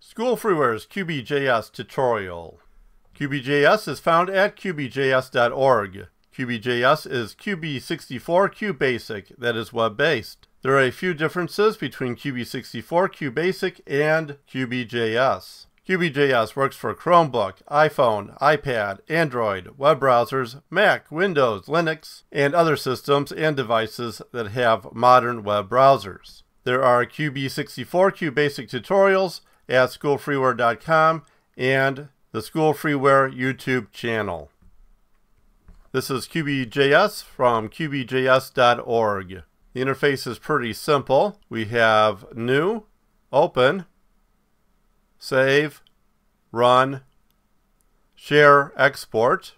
SchoolFreeware's QBJS tutorial. QBJS is found at QBJS.org. QBJS is QB64 QBasic, that is web-based. There are a few differences between QB64, QBasic, and QBJS. QBJS works for Chromebook, iPhone, iPad, Android, web browsers, Mac, Windows, Linux, and other systems and devices that have modern web browsers. There are QB64 QBasic tutorials at SchoolFreeware.com and the SchoolFreeware YouTube channel. This is QBJS from QBJS.org. The interface is pretty simple. We have New, Open, Save, Run, Share, Export,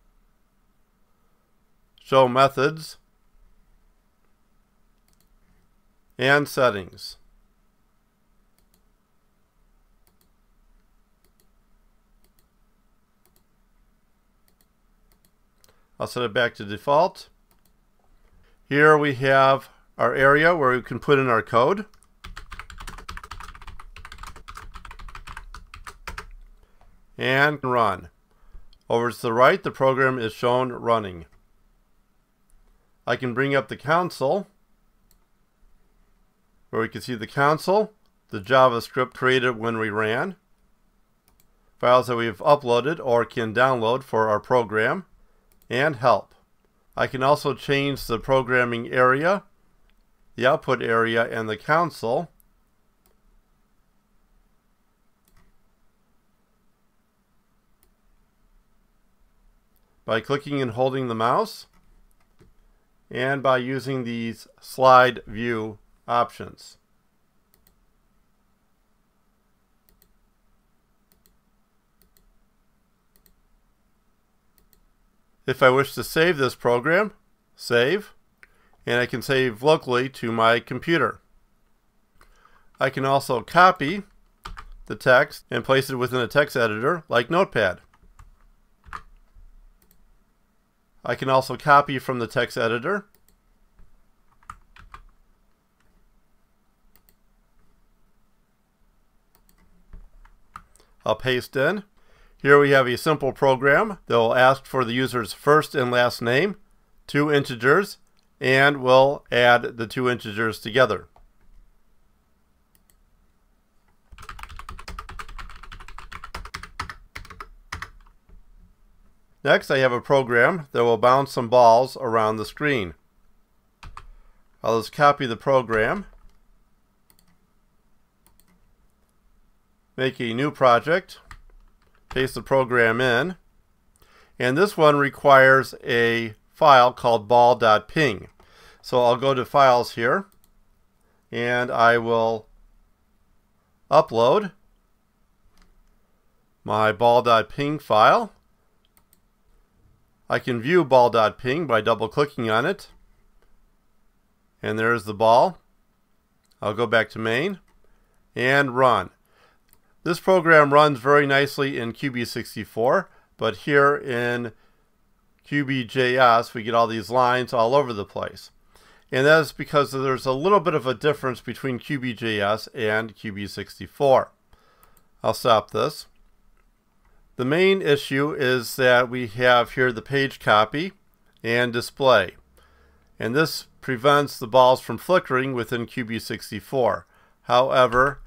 Show Methods, and Settings. I'll set it back to default. Here we have our area where we can put in our code. And run. Over to the right, the program is shown running. I can bring up the console, where we can see the console, the JavaScript created when we ran, files that we've uploaded or can download for our program, and help. I can also change the programming area, the output area, and the console by clicking and holding the mouse and by using these slide view options. If I wish to save this program, save, and I can save locally to my computer. I can also copy the text and place it within a text editor like Notepad. I can also copy from the text editor. I'll paste in. Here we have a simple program that will ask for the user's first and last name, 2 integers, and will add the 2 integers together. Next, I have a program that will bounce some balls around the screen. I'll just copy the program, make a new project, paste the program in, and this one requires a file called ball.ping. So I'll go to Files here, and I will upload my ball.ping file. I can view ball.ping by double-clicking on it, and there's the ball. I'll go back to main and run. This program runs very nicely in QB64, but here in QBJS we get all these lines all over the place. And that is because there's a little bit of a difference between QBJS and QB64. I'll stop this. The main issue is that we have here the page copy and display. And this prevents the balls from flickering within QB64. However,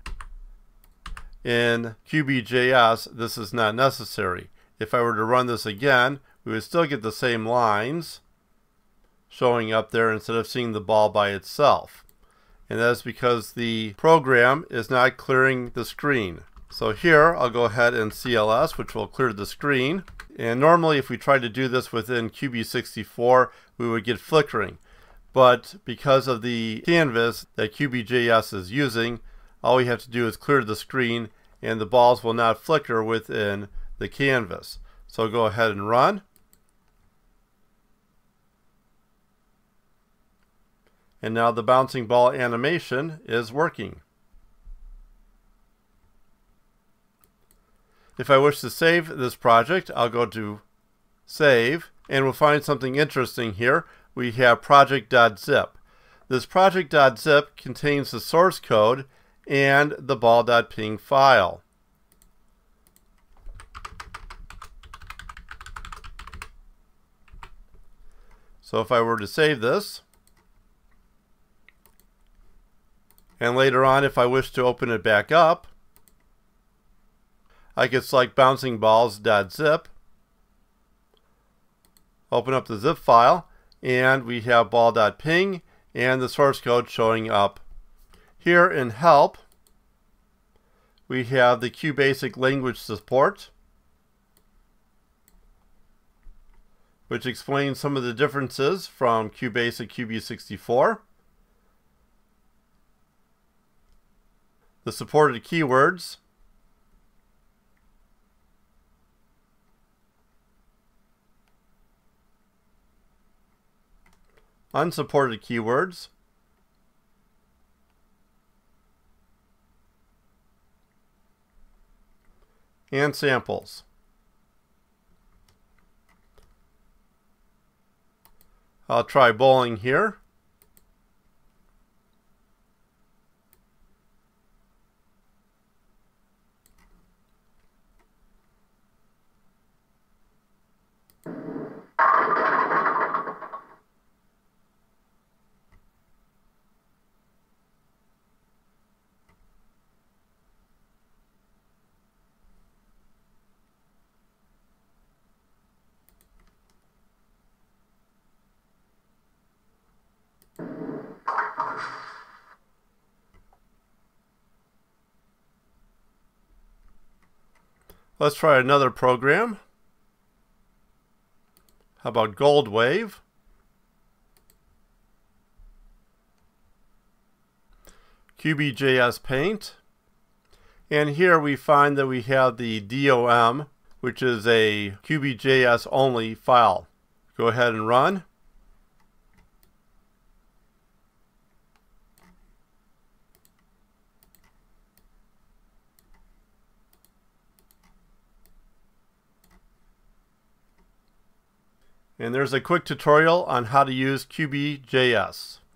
in QBJS, this is not necessary. If I were to run this again, we would still get the same lines showing up there instead of seeing the ball by itself. And that is because the program is not clearing the screen. So here, I'll go ahead and CLS, which will clear the screen. And normally, if we tried to do this within QB64, we would get flickering. But because of the canvas that QBJS is using, all we have to do is clear the screen and the balls will not flicker within the canvas. So go ahead and run. And now the bouncing ball animation is working. If I wish to save this project, I'll go to Save, and we'll find something interesting here. We have project.zip. This project.zip contains the source code and the ball.ping file. So if I were to save this, and later on if I wish to open it back up, I could select bouncingballs.zip, open up the zip file, and we have ball.ping and the source code showing up. Here in help, we have the QBasic language support, which explains some of the differences from QBasic QB64. The supported keywords, unsupported keywords, and samples. I'll try bowling here. Let's try another program. How about Gold Wave? QBJS Paint. And here we find that we have the DOM, which is a QBJS only file. Go ahead and run. And there's a quick tutorial on how to use QBJS.